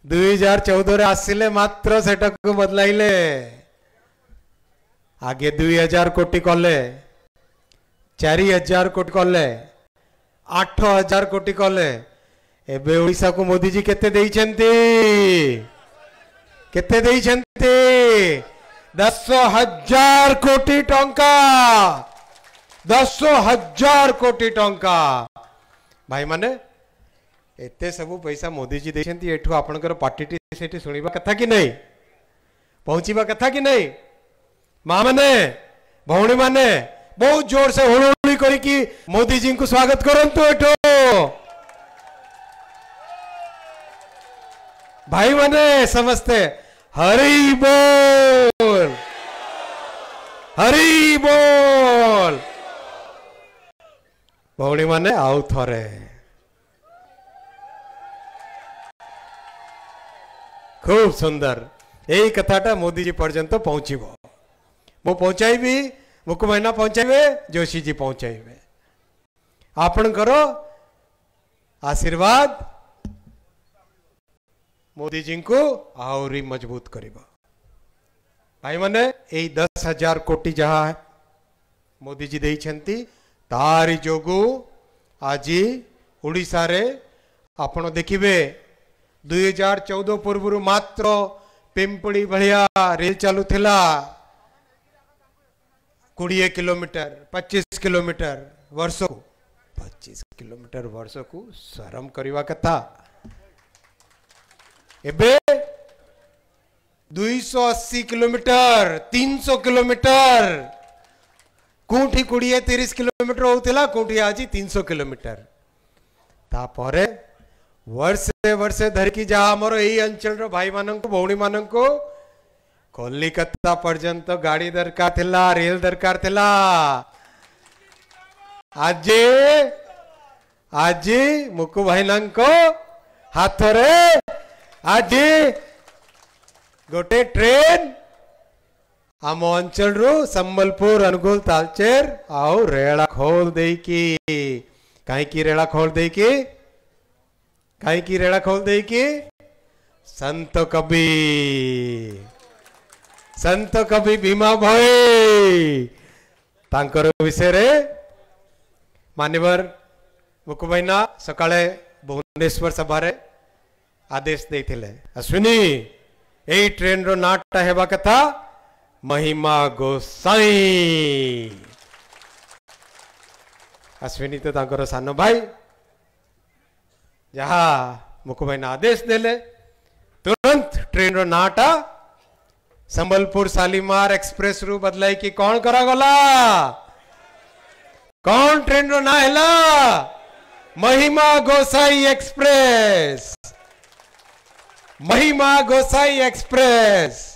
2014 आसिले मात्र सेटा को बदलाइले आगे 2000 कोटी कले 4000 कोटी कले 8000 कोटी कले एबे ओडिसा को मोदी जी केते देइछंती 10,000 कोटी टंका 10,000 कोटी टंका भाई माने एते सब पैसा मोदी जी देइछंती एठू आपनकर पार्टी सेठी सुनिबा कथा कि नहीं पहुंचीबा कथा कि नहीं मां माने भौणी माने बहुत जोर से हुलुहुली करी कि मोदी जी को स्वागत करंतु एठो भाई माने समझते हरि बोल भौणी माने आउ थरे खूब सुंदर यही कथाटा मोदी जी पर्यंत पहुंचब मु पहुंचाइबी मुकु महीना पहुंचाइबे जोशी जी पहुंचाइबे आपण करो आशीर्वाद मोदी जी को आहरी मजबूत करिबा भाई माने यही 10,000 कोटी जहा है मोदी जी देइछंती तारी जोगु आज ओडिसा रे आपण देखिबे 2014 पूर्व मात्र पिंपड़ी भलिया रेल चालू थिला 20 किलोमीटर 25 किलोमीटर वर्ष को 25 किलोमीटर वर्ष को शरम करवा कथा एबे 280 किलोमीटर 300 किलोमीटर कोठी 20-30 किलोमीटर होतिला कोठी आज 300 किलोमीटर तापरे वर्षे वर्षे धरिकी जहाँ आमर यही अंचल भाई मानक भौणी मानक कलिकता पर्यंत गाड़ी दरकार थिला रेल दरकार थिला आज आज मुकु भाई हाथ रे आज गोटे ट्रेन आम अंचल रु संबलपुर अनुगुल तालचेर आउ रेला खोल देकी कहीं रेला खोल देकी कहीं रेड़ा खोल दे कि संत कवि भीमा भाई तांकर विषय रे मान्यवर मुकु भाईना सकाळे भुवनेश्वर सभा रे आदेश देथिले अश्विनी एई ट्रेन रो नाटा हेबा कथा महिमा गोसाई अश्विनी तो तांकर सानो भाई जहाँ मुकु भाई आदेश देले तुरंत ट्रेन रो नाटा संबलपुर शालीमार एक्सप्रेस रु बदलाई कि कौन करा गला कौन ट्रेन रो ना हैला महिमा गोसाई एक्सप्रेस